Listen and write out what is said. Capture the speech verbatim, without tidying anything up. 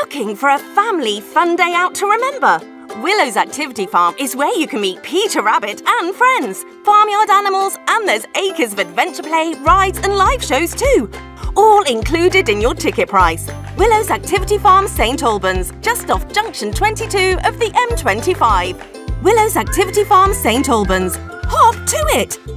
Looking for a family fun day out to remember? Willows Activity Farm is where you can meet Peter Rabbit and friends, farmyard animals, and there's acres of adventure play, rides and live shows too. All included in your ticket price. Willows Activity Farm, Saint Albans, just off junction twenty-two of the M twenty-five. Willows Activity Farm, Saint Albans. Hop to it!